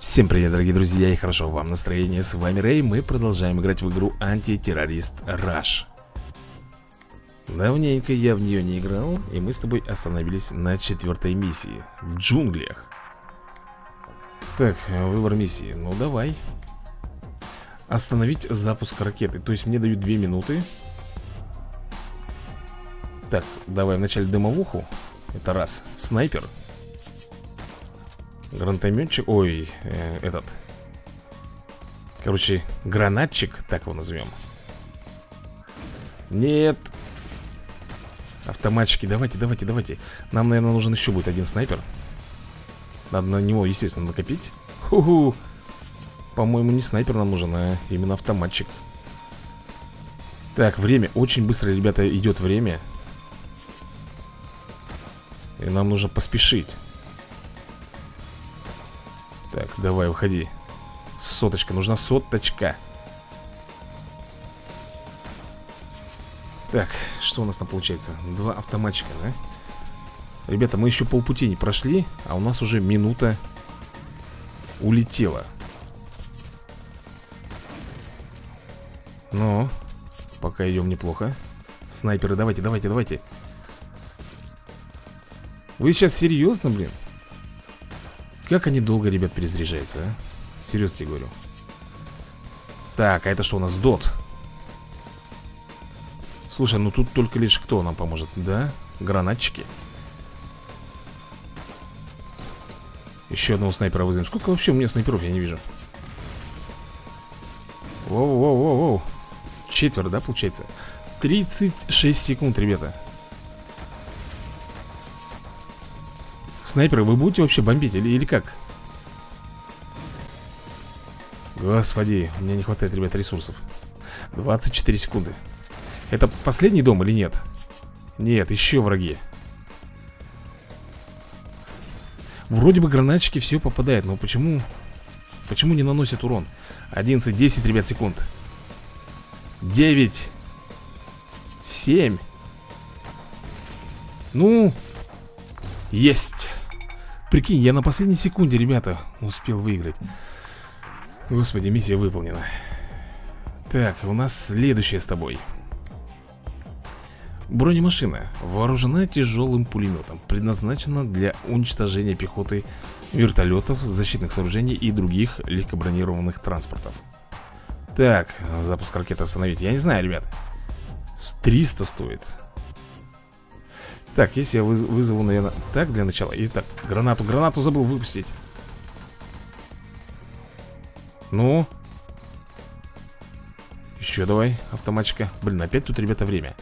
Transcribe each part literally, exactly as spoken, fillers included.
Всем привет, дорогие друзья, и хорошо вам настроение. С вами Рэй, мы продолжаем играть в игру Антитеррорист Rush. Давненько я в нее не играл, и мы с тобой остановились на четвертой миссии, в джунглях. Так, выбор миссии, ну давай. Остановить запуск ракеты, то есть мне дают две минуты. Так, давай вначале дымовуху. Это раз, снайпер. Гранатометчик, ой, э, этот. Короче, гранатчик, так его назовем. Нет. Автоматчики, давайте, давайте, давайте. Нам, наверное, нужен еще будет один снайпер. Надо на него, естественно, накопить. Ху-ху. По-моему, не снайпер нам нужен, а именно автоматчик. Так, время, очень быстро, ребята, идет время. И нам нужно поспешить. Так, давай, выходи. Соточка, нужна соточка. Так, что у нас там получается? Два автоматчика, да? Ребята, мы еще полпути не прошли, а у нас уже минута улетела. Но пока идем неплохо. Снайперы, давайте, давайте, давайте. Вы сейчас серьезно, блин? Как они долго, ребят, перезаряжаются, а? Серьезно тебе говорю. Так, а это что у нас? Дот. Слушай, ну тут только лишь кто нам поможет? Да? Гранатчики. Еще одного снайпера вызовем. Сколько вообще у меня снайперов? Я не вижу. Воу-воу-воу-воу. Четверо, да, получается? тридцать шесть секунд, ребята. Снайперы, вы будете вообще бомбить или, или как? Господи, у меня не хватает, ребят, ресурсов. Двадцать четыре секунды. Это последний дом или нет? Нет, еще враги. Вроде бы гранатчики все попадают, но почему? Почему не наносят урон? одиннадцать, десять, ребят, секунд. девять. семь. Ну... Есть. Прикинь, я на последней секунде, ребята, успел выиграть. Господи, миссия выполнена. Так, у нас следующее с тобой. Бронемашина вооружена тяжелым пулеметом. Предназначена для уничтожения пехоты, вертолетов, защитных сооружений и других легкобронированных транспортов. Так, запуск ракеты остановить. Я не знаю, ребят. триста стоит. Так, если я выз вызову, наверное... Так, для начала. Итак, гранату, гранату забыл выпустить. Ну. Еще давай, автоматчика. Блин, опять тут, ребята, время.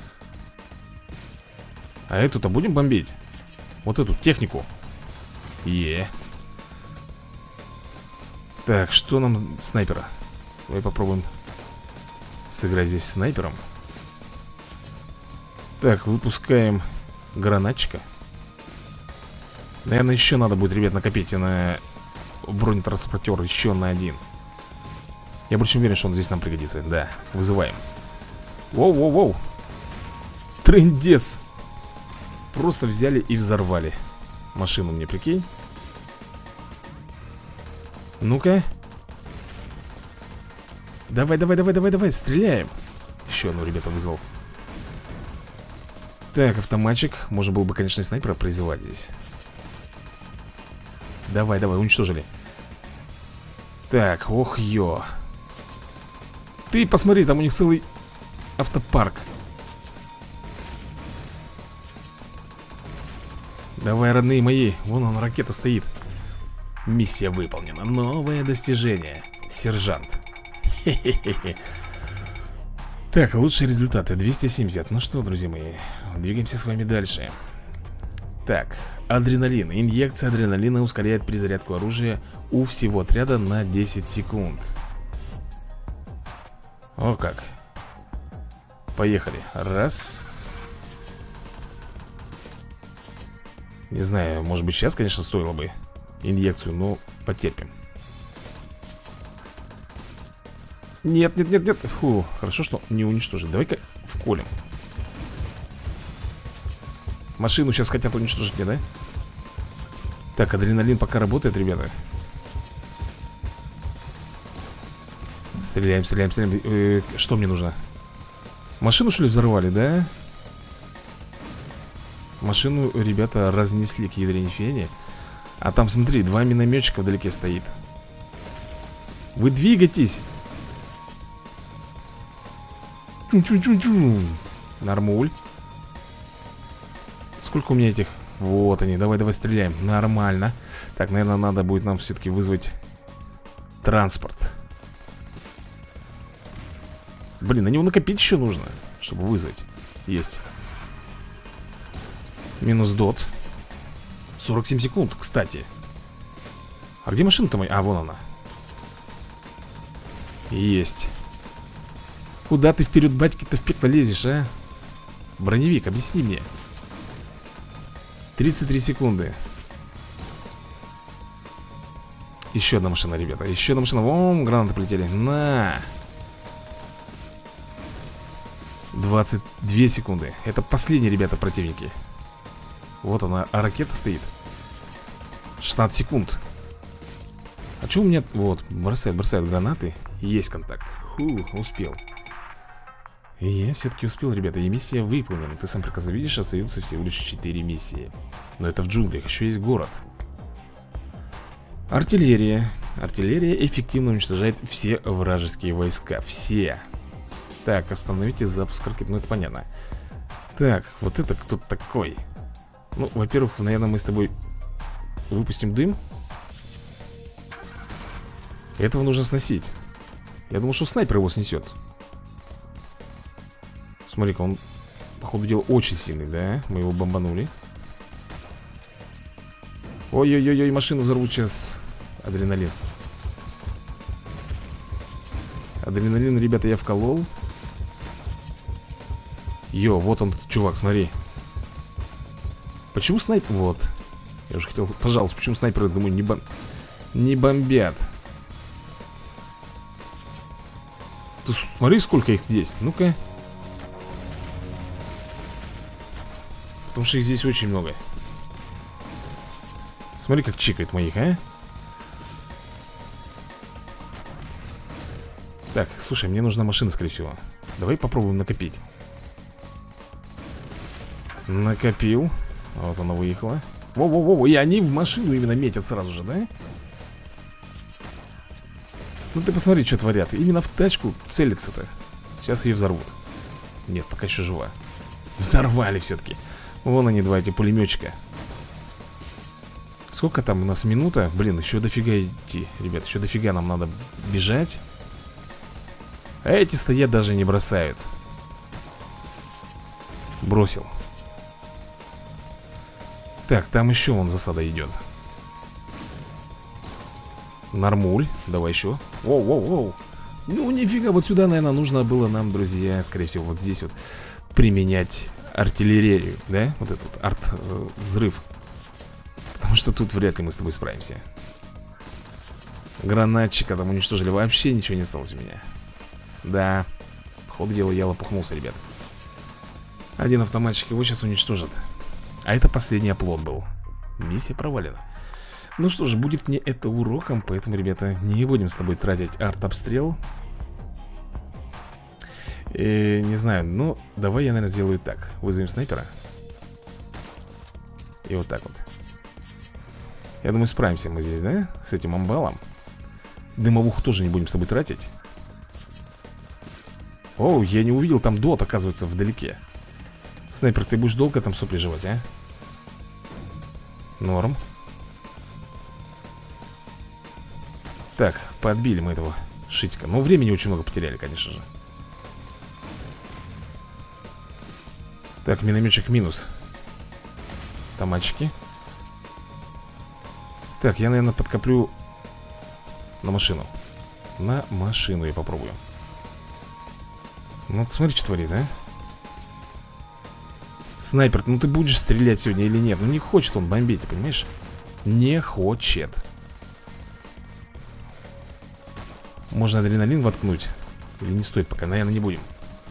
А эту-то будем бомбить? Вот эту технику. Е. Так, что нам снайпера? Давай попробуем сыграть здесь снайпером. Так, выпускаем гранатчика. Наверное, еще надо будет, ребят, накопить на бронетранспортер еще на один. Я больше уверен, что он здесь нам пригодится. Да, вызываем. Воу-воу-воу. Трындец. Просто взяли и взорвали машину мне, прикинь. Ну-ка. Давай, давай, давай, давай, давай, стреляем. Еще одну, ребята, вызвал. Так, автоматчик. Можно было бы, конечно, и снайпера призывать здесь. Давай, давай, уничтожили. Так, ох, ё. Ты посмотри, там у них целый автопарк. Давай, родные мои. Вон он, ракета стоит. Миссия выполнена. Новое достижение. Сержант. Хе-хе-хе. Так, лучшие результаты двести семьдесят. Ну что, друзья мои, двигаемся с вами дальше. Так, адреналин. Инъекция адреналина ускоряет перезарядку оружия у всего отряда на десять секунд. О как. Поехали. Раз. Не знаю, может быть сейчас, конечно, стоило бы инъекцию, но потерпим. Нет, нет, нет, нет. Фу, хорошо, что не уничтожили. Давай-ка вколем. Машину сейчас хотят уничтожить мне, да? Так, адреналин пока работает, ребята. Стреляем, стреляем, стреляем. э, Что мне нужно? Машину, что ли, взорвали, да? Машину, ребята, разнесли к ядрене фени. А там, смотри, два минометчика вдалеке стоит. Вы двигайтесь. Чу-чу-чу-чу. Нормуль. Сколько у меня этих? Вот они, давай, давай стреляем. Нормально. Так, наверное, надо будет нам все-таки вызвать транспорт. Блин, на него накопить еще нужно, чтобы вызвать. Есть. Минус дот. сорок семь секунд, кстати. А где машина-то моя? А, вон она. Есть. Куда ты вперед, батьки-то, в пекло лезешь, а? Броневик, объясни мне. тридцать три секунды. Еще одна машина, ребята. Еще одна машина. Вон, гранаты полетели. На. двадцать две секунды. Это последние, ребята, противники. Вот она, а ракета стоит. шестнадцать секунд. А что у меня... Вот, бросает, бросает гранаты. Есть контакт. Фу, успел. И я все-таки успел, ребята. И миссия выполнена. Ты сам прекрасно видишь, остаются всего лишь четыре миссии. Но это в джунглях, еще есть город. Артиллерия. Артиллерия эффективно уничтожает все вражеские войска. Все. Так, остановите запуск ракет. Ну, это понятно. Так, вот это кто такой? Ну, во-первых, наверное, мы с тобой выпустим дым. Этого нужно сносить. Я думал, что снайпер его снесет. Смотри-ка, он, по ходу дела, очень сильный, да? Мы его бомбанули. Ой-ой-ой, машину взорвут сейчас. Адреналин. Адреналин, ребята, я вколол. Йо, вот он, чувак, смотри. Почему снайпер... Вот. Я уже хотел... Пожалуйста, почему снайперы, думаю, не, бом... не бомбят? Ты смотри, сколько их здесь. Ну-ка. Потому что их здесь очень много. Смотри, как чикает моих, а. Так, слушай, мне нужна машина, скорее всего. Давай попробуем накопить. Накопил. Вот она выехала. Во-во-во, и они в машину именно метят сразу же, да? Ну ты посмотри, что творят. Именно в тачку целятся-то. Сейчас ее взорвут. Нет, пока еще жива. Взорвали все-таки. Вон они, два эти пулеметчика. Сколько там у нас, минута? Блин, еще дофига идти. Ребят, еще дофига нам надо бежать. А эти стоят, даже не бросают. Бросил. Так, там еще вон засада идет. Нормуль, давай еще. Воу-воу-воу. Ну, нифига, вот сюда, наверное, нужно было нам, друзья, скорее всего, вот здесь вот применять артиллерию, да? Вот этот вот арт-взрыв. Потому что тут вряд ли мы с тобой справимся. Гранатчика там уничтожили. Вообще ничего не осталось у меня. Да, по ходу дела я лопухнулся, ребят. Один автоматчик, его сейчас уничтожат. А это последний оплот был. Миссия провалена. Ну что ж, будет мне это уроком. Поэтому, ребята, не будем с тобой тратить арт-обстрел. э, Не знаю, ну, давай я, наверное, сделаю так. Вызовем снайпера. И вот так вот. Я думаю, справимся мы здесь, да? С этим амбалом. Дымовуху тоже не будем с тобой тратить. О, я не увидел, там дот, оказывается, вдалеке. Снайпер, ты будешь долго там сопли жевать, а? Норм. Так, подбили мы этого шитика. Но времени очень много потеряли, конечно же. Так, минометчик минус. Автоматчики. Так, я, наверное, подкоплю на машину. На машину я попробую. Ну, смотри, что творит, а? Снайпер, ну ты будешь стрелять сегодня или нет? Ну не хочет он бомбить, ты понимаешь? Не хочет. Можно адреналин воткнуть. Или не стоит пока, наверное, не будем.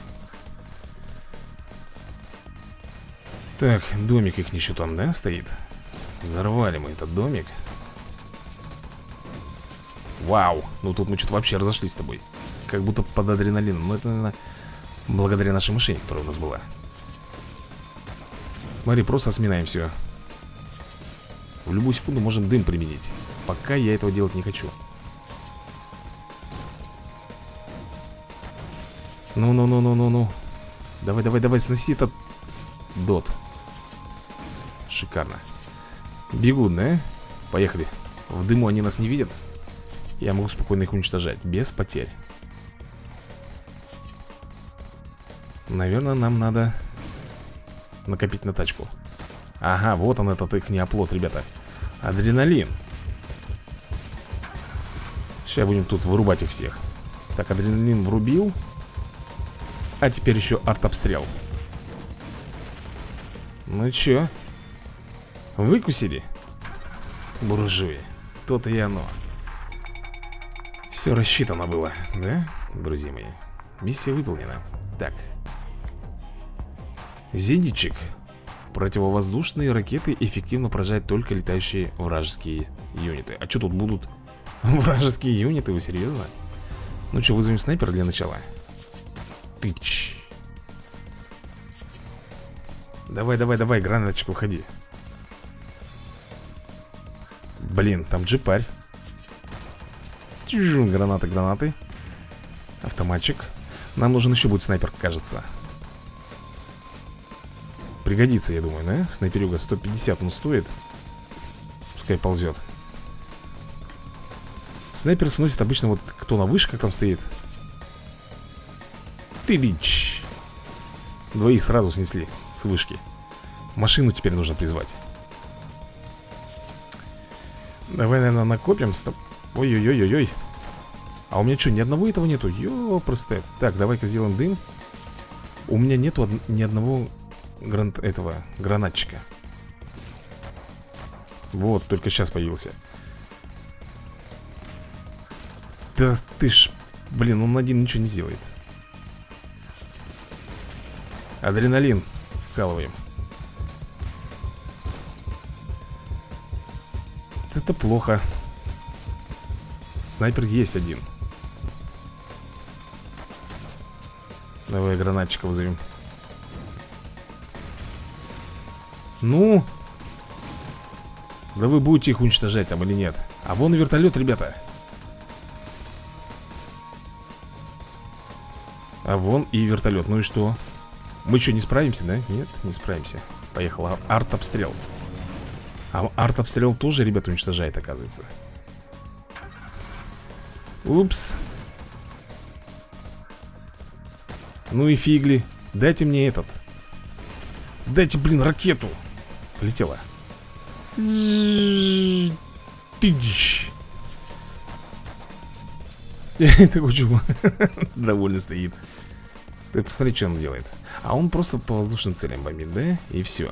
Так, домик их еще там, да, стоит? Взорвали мы этот домик. Вау, ну тут мы что-то вообще разошлись с тобой. как будто под адреналином. Но это, наверное, благодаря нашей машине, которая у нас была. Смотри, просто сминаем все. В любую секунду можем дым применить. Пока я этого делать не хочу. Ну-ну-ну-ну-ну-ну. Давай, давай, давай, сноси этот дот. Шикарно. Бегут, да? Поехали. В дыму они нас не видят. Я могу спокойно их уничтожать, без потерь. Наверное, нам надо накопить на тачку. Ага, вот он, этот их не оплот, ребята. Адреналин. Сейчас будем тут вырубать их всех. Так, адреналин врубил. А теперь еще артобстрел. Ну чё? Выкусили? Буржуи. То-то и оно. Все рассчитано было, да, друзья мои? Миссия выполнена. Так. Зенитчик. Противовоздушные ракеты эффективно поражают только летающие вражеские юниты. А что тут будут вражеские юниты? Вы серьезно? Ну что, вызовем снайпера для начала? Тыч. Давай, давай, давай, гранаточка, уходи. Блин, там джипарь. Гранаты, гранаты. Автоматчик. Нам нужен еще будет снайпер, кажется. Пригодится, я думаю, да? Снайперюга сто пятьдесят он стоит. Пускай ползет. Снайпер сносит обычно вот кто на вышках там стоит. Тылич. Двоих сразу снесли с вышки. Машину теперь нужно призвать. Давай, наверное, накопим. Стоп. Ой-ой-ой-ой-ой. А у меня что, ни одного этого нету? Ё-просто. Так, давай-ка сделаем дым. У меня нету од... ни одного гран... этого гранатчика. Вот, только сейчас появился. Да ты ж... Блин, он один ничего не сделает. Адреналин вкалываем. Это плохо. Снайпер есть один. Давай гранатчика вызовем. Ну? Да вы будете их уничтожать там или нет? А вон вертолет, ребята. А вон и вертолет. Ну и что? Мы что, не справимся, да? Нет, не справимся. Поехал артобстрел. А артобстрел тоже, ребята, уничтожает, оказывается. Упс. Ну и фигли. Дайте мне этот. Дайте, блин, ракету. Полетела. Тыдищ. Такой чувак довольно стоит. Ты посмотри, что он делает. А он просто по воздушным целям бомбит, да? И все.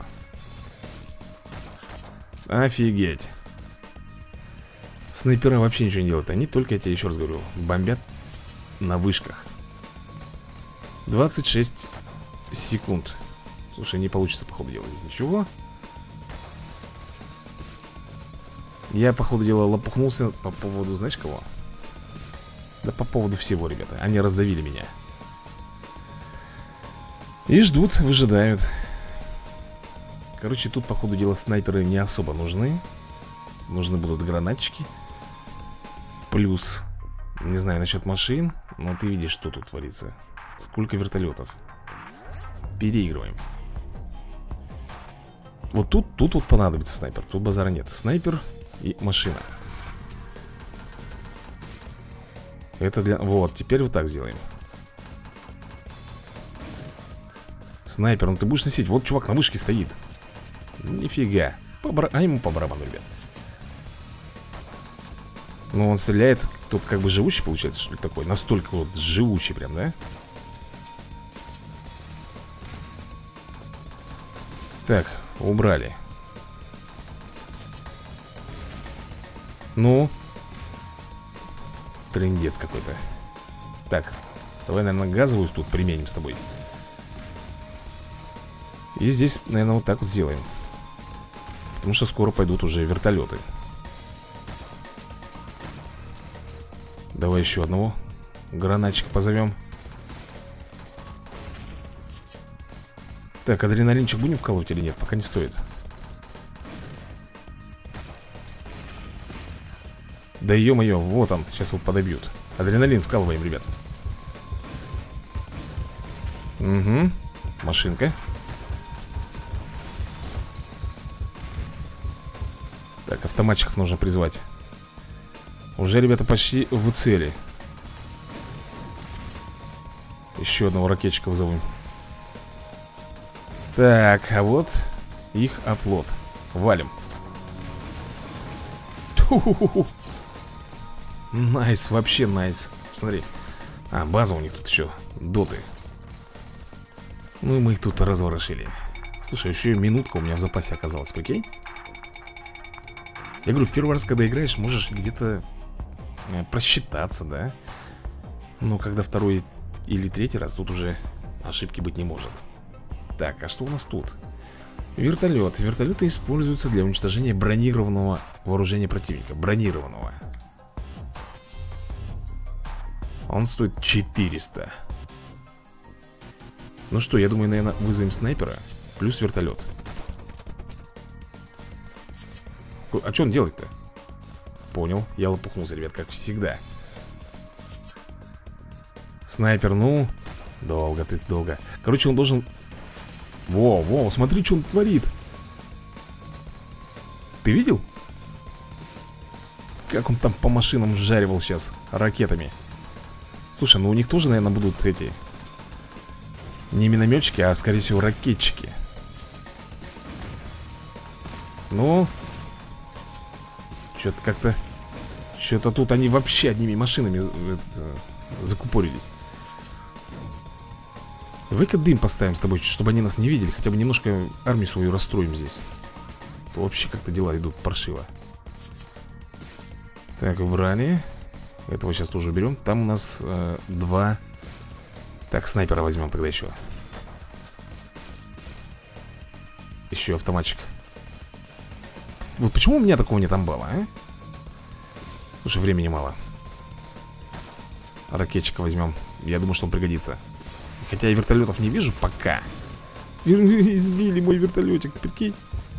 Офигеть. Снайпера вообще ничего не делают. Они только, я тебе еще раз говорю, бомбят на вышках. двадцать шесть секунд. Слушай, не получится, походу, делать здесь ничего. Я, походу дела, лопухнулся по поводу, знаешь кого? Да по поводу всего, ребята. Они раздавили меня. И ждут, выжидают. Короче, тут, по ходу дела, снайперы не особо нужны. Нужны будут гранатчики. Плюс, не знаю насчет машин, но ты видишь, что тут творится. Сколько вертолетов. Переигрываем. Вот тут, тут вот понадобится снайпер. Тут базара нет. Снайпер и машина. Это для... Вот, теперь вот так сделаем. Снайпер, ну ты будешь носить. Вот чувак на вышке стоит. Нифига. По бар... А ему по барабану, ребят. Ну он стреляет. Тут как бы живучий получается, что ли, такой. Настолько вот живучий прям, да? Так, убрали. Ну. Трындец какой-то. Так, давай, наверное, газовую тут применим с тобой. И здесь, наверное, вот так вот сделаем. Потому что скоро пойдут уже вертолеты. Давай еще одного. Гранатчик позовем. Так, адреналинчик будем вкалывать или нет? Пока не стоит. Да ё-моё, вот он, сейчас его подобьют. Адреналин вкалываем, ребят. Угу, машинка. Так, автоматчиков нужно призвать. Уже, ребята, почти в цели. Еще одного ракетчика вызовем. Так, а вот их оплот. Валим. Ту-ху-ху-ху. Найс, вообще найс. Смотри. А, база у них тут еще. Доты. Ну и мы их тут разворошили. Слушай, еще и минутка у меня в запасе оказалась, прикинь? Я говорю, в первый раз, когда играешь, можешь где-то просчитаться, да? Но когда второй или третий раз, тут уже ошибки быть не может. Так, а что у нас тут? Вертолет. Вертолеты используются для уничтожения бронированного вооружения противника. Бронированного. Он стоит четыреста. Ну что, я думаю, наверное, вызовем снайпера плюс вертолет. А что он делает-то? Понял, я лопухнулся, ребят, как всегда. Снайпер, ну... Долго ты, долго. Короче, он должен... Во, во, смотри, что он творит. Ты видел? Как он там по машинам жаривал сейчас ракетами. Слушай, ну у них тоже, наверное, будут эти... Не минометчики, а, скорее всего, ракетчики. Ну... Что-то как-то... Что-то тут они вообще одними машинами это, закупорились. Давай-ка дым поставим с тобой, чтобы они нас не видели. Хотя бы немножко армию свою расстроим здесь. То вообще как-то дела идут паршиво. Так, убрали. Этого сейчас тоже уберем. Там у нас э, два. Так, снайпера возьмем тогда еще. Еще автоматчик. Вот почему у меня такого нет амбала, а? Слушай, времени мало. Ракетчика возьмем. Я думаю, что он пригодится. Хотя я вертолетов не вижу пока. Избили мой вертолетик, ты прикинь.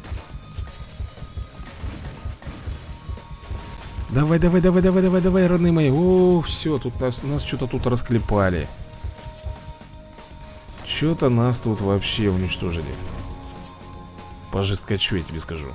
Давай, давай, давай, давай, давай, давай, родные мои. О, все, тут нас, нас что-то тут расклепали. Что-то нас тут вообще уничтожили. Пожесткочу, я тебе скажу.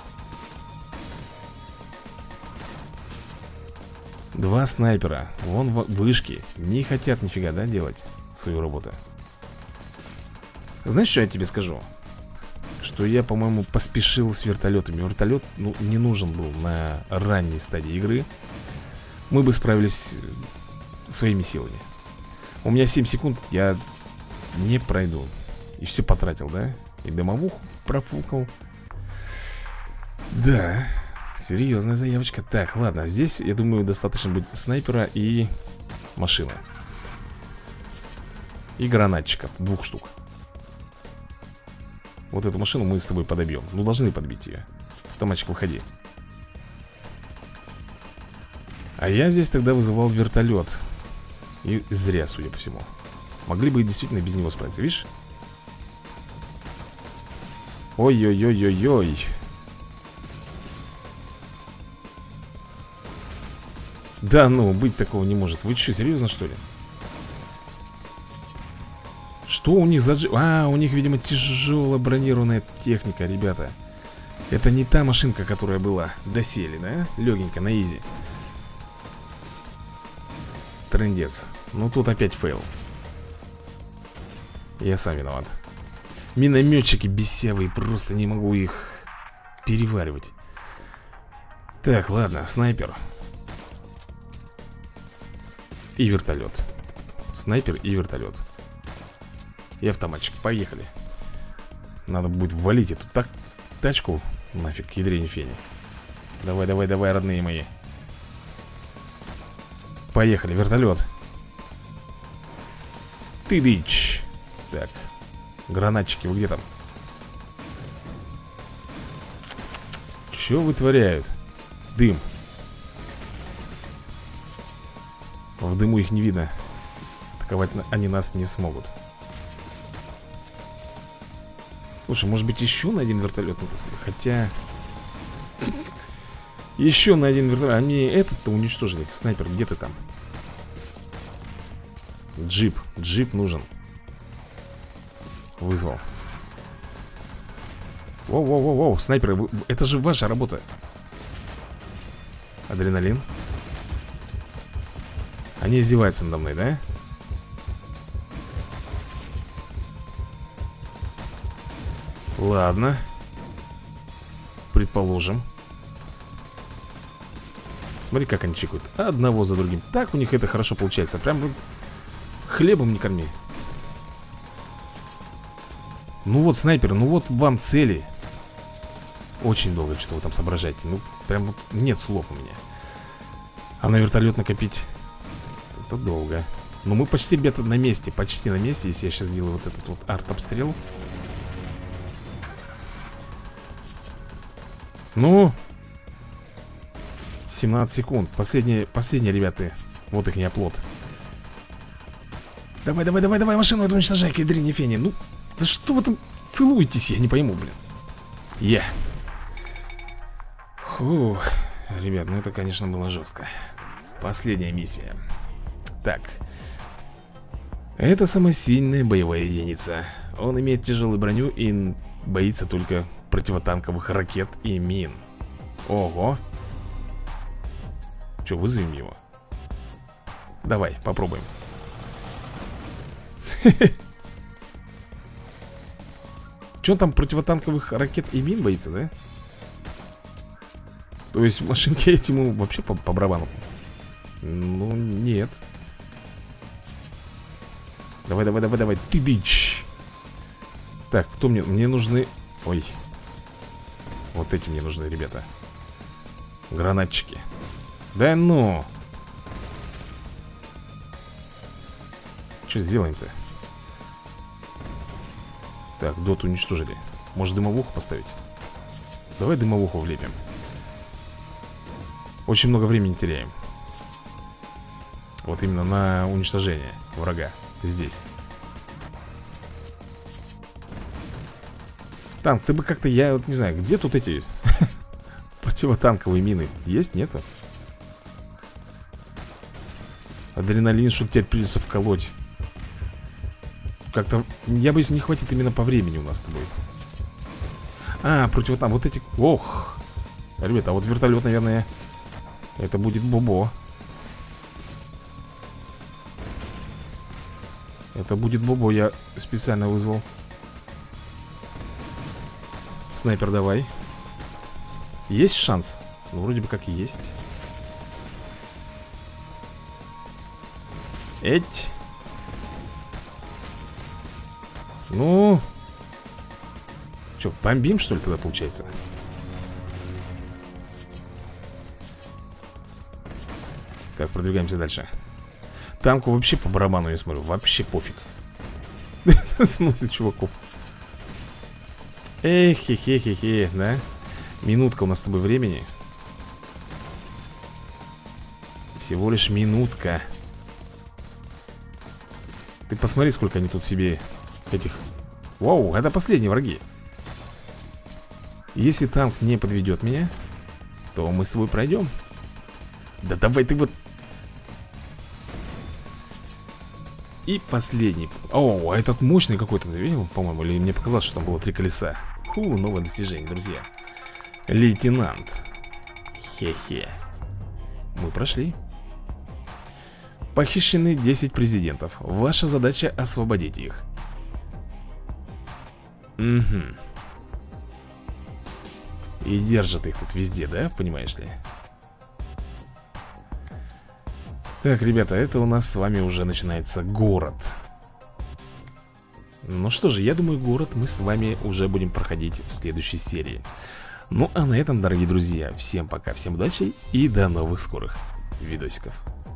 Два снайпера, вон вышки. Не хотят нифига, да, делать свою работу. Знаешь, что я тебе скажу? Что я, по-моему, поспешил с вертолетами. Вертолет, ну, не нужен был на ранней стадии игры. Мы бы справились своими силами. У меня семь секунд, я не пройду. И все потратил, да? И дымовуху профукал. Да, серьезная заявочка. Так, ладно, здесь, я думаю, достаточно будет снайпера и машина. И гранатчиков, двух штук. Вот эту машину мы с тобой подобьем. Ну, должны подбить ее. Автоматчик, выходи. А я здесь тогда вызывал вертолет. И зря, судя по всему. Могли бы действительно без него справиться, видишь? Ой-ой-ой-ой-ой. Да ну, быть такого не может. Вы что, серьезно, что ли? Что у них за джип? А, у них, видимо, тяжело бронированная техника, ребята. Это не та машинка, которая была доселе, да? Легенько, на изи. Трындец. Ну тут опять фейл. Я сам виноват. Минометчики бесявые, просто не могу их переваривать. Так, ладно, снайпер. И вертолет. Снайпер и вертолет. И автоматчик, поехали. Надо будет валить эту так, тачку. Нафиг, ядрень фени. Давай, давай, давай, родные мои. Поехали, вертолет. Ты дичь. Так, гранатчики, вы где там? Что вытворяют? Дым. В дыму их не видно. атаковать они нас не смогут. Слушай, может быть еще на один вертолет? Хотя... Еще на один вертолет. Они этот-то уничтожили. Снайпер, где ты там? Джип, джип нужен. Вызвал. Воу-воу-воу-воу, снайперы, это же ваша работа. Адреналин. Они издеваются надо мной, да? Ладно. Предположим. Смотри, как они чекают. Одного за другим. Так у них это хорошо получается. Прям вот хлебом не корми. Ну вот, снайперы, ну вот вам цели. Очень долго что вы там соображаете. Ну, прям вот нет слов у меня. А на вертолет накопить это долго. Но мы почти, ребята, на месте. Почти на месте. Если я сейчас сделаю вот этот вот арт-обстрел. Ну семнадцать секунд. Последние, последние, ребята. Вот их не оплот. Давай, давай, давай, давай, машину эту уничтожай, Кедрини Фени. Ну, да что вы там целуетесь, я не пойму, блин. Я. Yeah. Фу, ребят, ну это, конечно, было жестко. Последняя миссия. Так. Это самая сильная боевая единица. Он имеет тяжелую броню и боится только противотанковых ракет и мин. Ого. Че, вызовем его? Давай, попробуем. Че он там противотанковых ракет и мин боится, да? То есть машинки этому вообще по, по барабану? Ну, нет. Давай, давай, давай, давай. Ты дичь. Так, кто мне? Мне нужны... Ой. Вот эти мне нужны, ребята. Гранатчики. Да ну. Что сделаем-то? Так, дот уничтожили. Может, дымовуху поставить? Давай дымовуху влепим. Очень много времени теряем. Вот именно на уничтожение врага. Здесь. Танк, ты бы как-то, я вот не знаю, где тут эти противотанковые мины? Есть, нету? Адреналин, что теперь придется вколоть. Как-то, я боюсь, не хватит именно по времени у нас с тобой. А, противотанк, вот эти, ох. Ребята, а вот вертолет, наверное, это будет бобо. Это будет бобо, я специально вызвал. Снайпер, давай. Есть шанс? Ну, вроде бы как есть. Эть. Ну. Че, бомбим, что ли, тогда получается? Так, продвигаемся дальше. Танку вообще по барабану, я смотрю. Вообще пофиг. Сносит чуваков. Эх, хе-хе-хе-хе, да? Минутка у нас с тобой времени. Всего лишь минутка. Ты посмотри, сколько они тут себе этих... Вау, это последние враги. Если танк не подведет меня, то мы с тобой пройдем. Да давай ты вот... И последний. О, а этот мощный какой-то, ты видел, по-моему? Или мне показалось, что там было три колеса. Фу, новое достижение, друзья. Лейтенант. Хе-хе. Мы прошли. Похищены десять президентов. Ваша задача освободить их. Угу. И держат их тут везде, да? Понимаешь ли? Так, ребята, это у нас с вами уже начинается город. Ну что же, я думаю, город мы с вами уже будем проходить в следующей серии. Ну а на этом, дорогие друзья, всем пока, всем удачи и до новых скорых видосиков.